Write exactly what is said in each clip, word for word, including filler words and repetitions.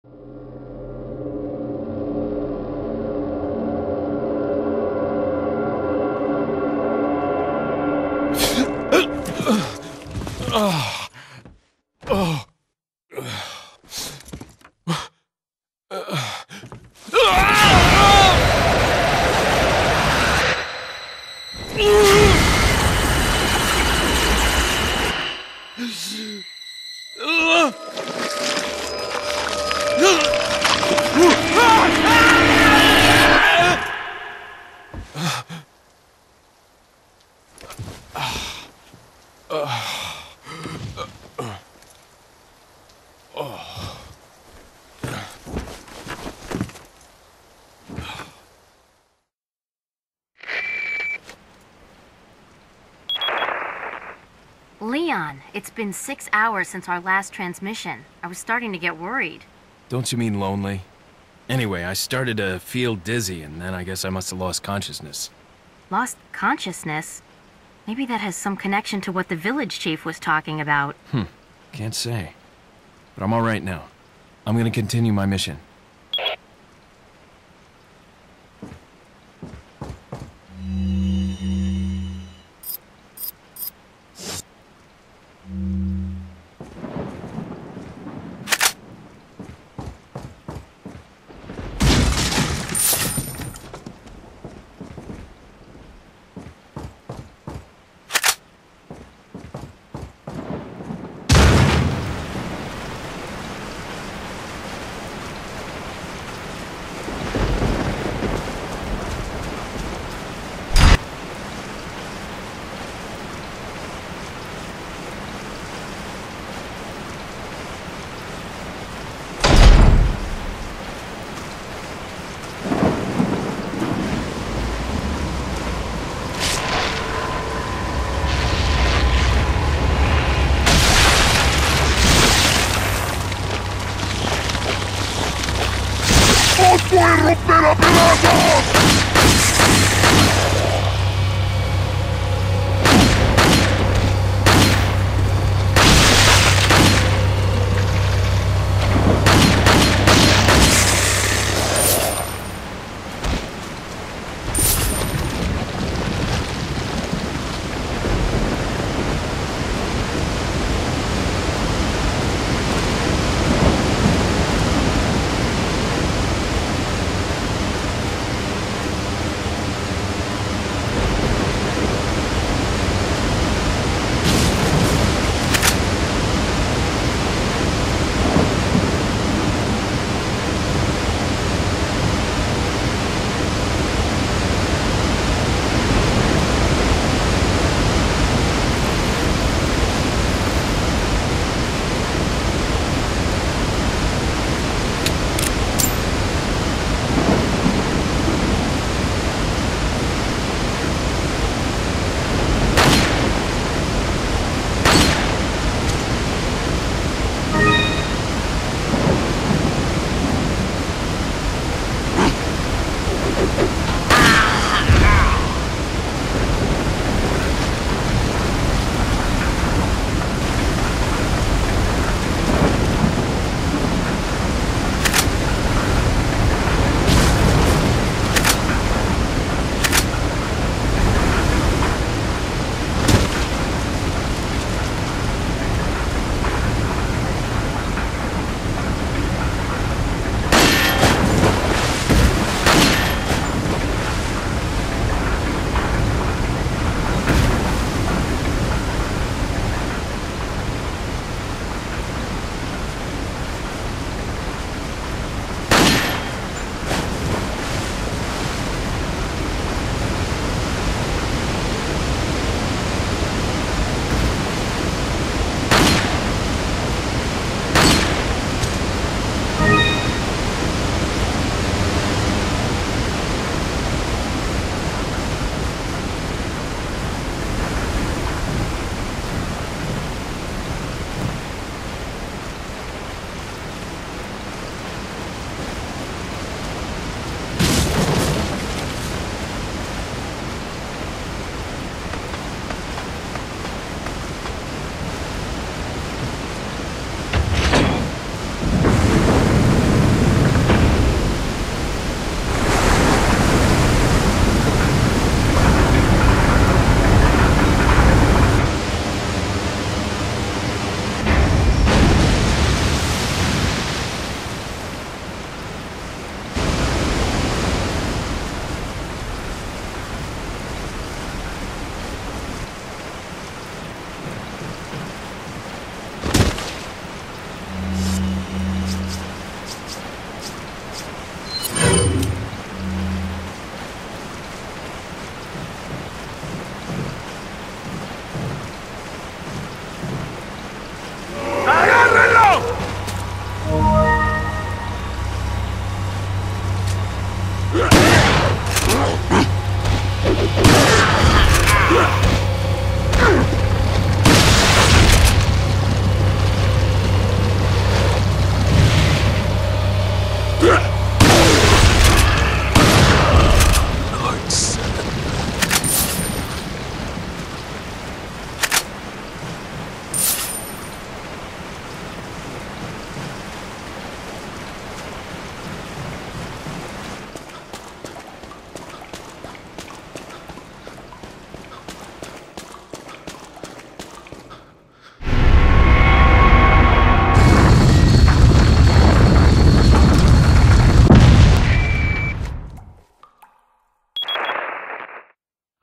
Leon, it's been six hours since our last transmission. I was starting to get worried. Don't you mean lonely? Anyway, I started to feel dizzy, and then I guess I must have lost consciousness. Lost consciousness? Maybe that has some connection to what the village chief was talking about. Hmm, can't say. But I'm all right now. I'm gonna continue my mission. ¡Os voy a romper a pedazos!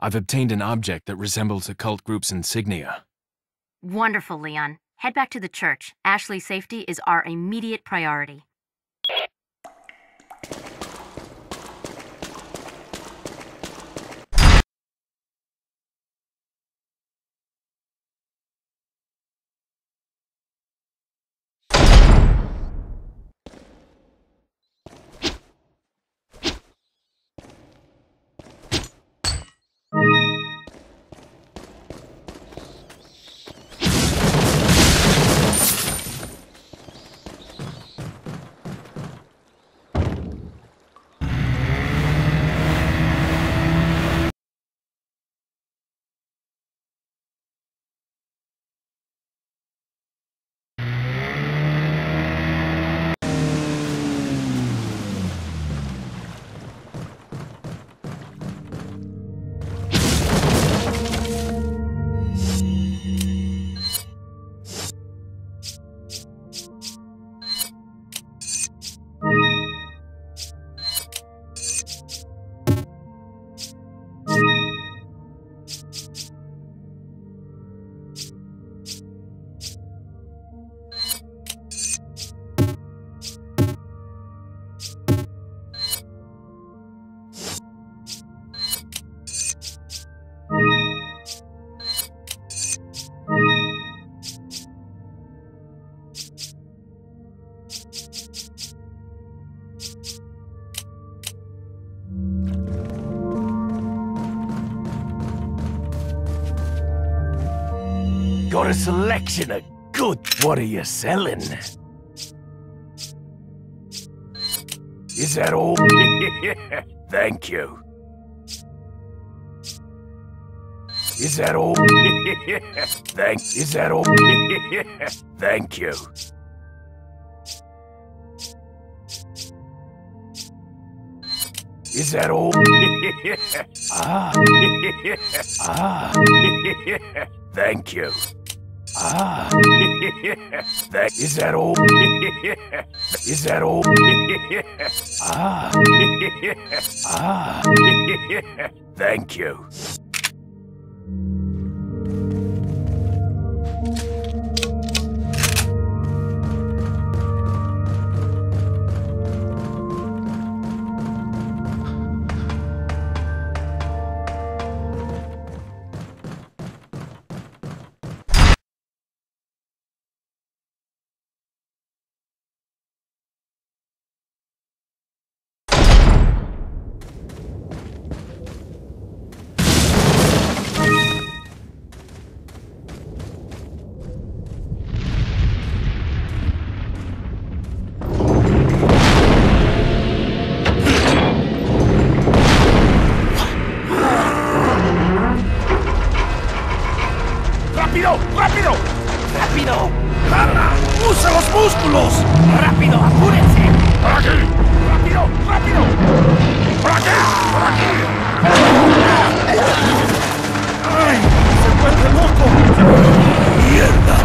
I've obtained an object that resembles a cult group's insignia. Wonderful, Leon. Head back to the church. Ashley's safety is our immediate priority. Got a selection of good. What are you selling? Is that all? Thank you. Is that all? Thank. Is that all? Thank you. Is that all? Ah. Ah. Thank you. Ah. That is that all? Is that all? Ah. Ah. Thank you. ¡Rápido! ¡Rápido! ¡Rápido! ¡Garra! ¡Usa los músculos! ¡Rápido! ¡Apúrense! ¡Por aquí! ¡Rápido! ¡Rápido! ¡Por aquí! ¡Por aquí! ¡Ay! ¡Se vuelve loco! ¡Mierda!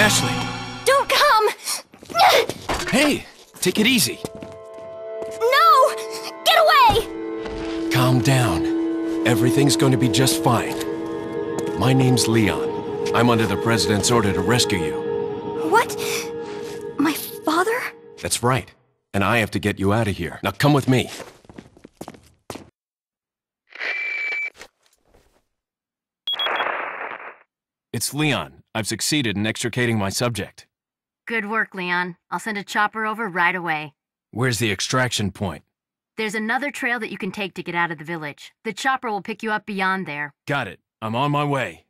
Ashley! Don't come! Hey! Take it easy. No! Get away! Calm down. Everything's going to be just fine. My name's Leon. I'm under the President's order to rescue you. What? My father? That's right. And I have to get you out of here. Now come with me. It's Leon. I've succeeded in extricating my subject. Good work, Leon. I'll send a chopper over right away. Where's the extraction point? There's another trail that you can take to get out of the village. The chopper will pick you up beyond there. Got it. I'm on my way.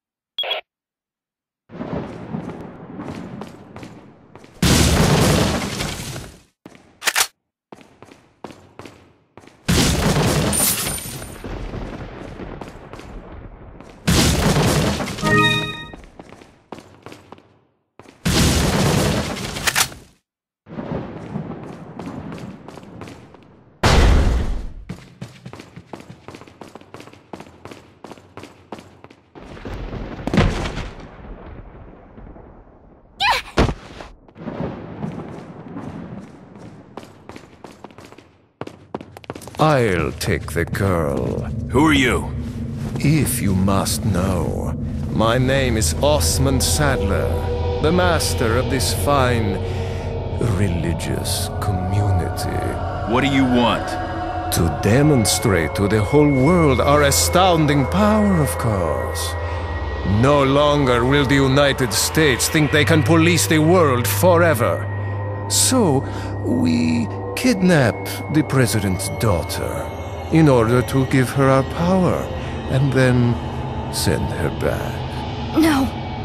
I'll take the girl. Who are you? If you must know, my name is Osmond Sadler, the master of this fine religious community. What do you want? To demonstrate to the whole world our astounding power, of course. No longer will the United States think they can police the world forever. So, we kidnapped the president's daughter in order to give her our power and then send her back. No.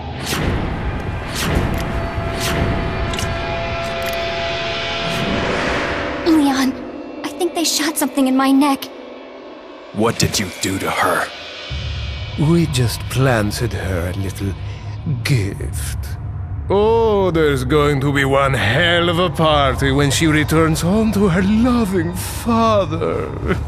Leon, I think they shot something in my neck. What did you do to her? We just planted her a little gift. Oh, there's going to be one hell of a party when she returns home to her loving father.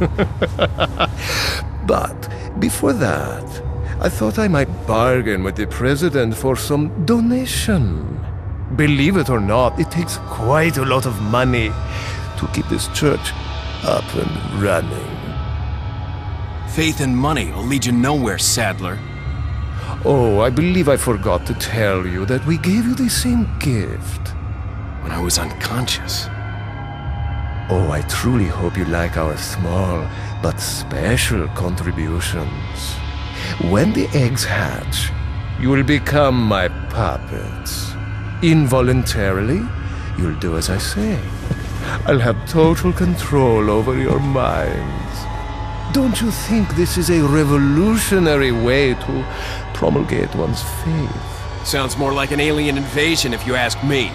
But before that, I thought I might bargain with the president for some donation. Believe it or not, it takes quite a lot of money to keep this church up and running. Faith and money will lead you nowhere, Sadler. Oh, I believe I forgot to tell you that we gave you the same gift. When I was unconscious. Oh, I truly hope you like our small but special contributions. When the eggs hatch, you will become my puppets. Involuntarily, you'll do as I say. I'll have total control over your minds. Don't you think this is a revolutionary way to promulgate one's faith? Sounds more like an alien invasion if you ask me.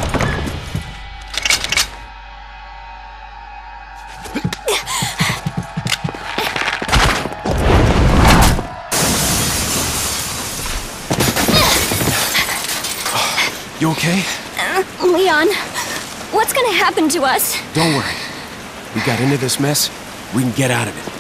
You okay? Uh, Leon, what's gonna happen to us? Don't worry. We got into this mess, we can get out of it.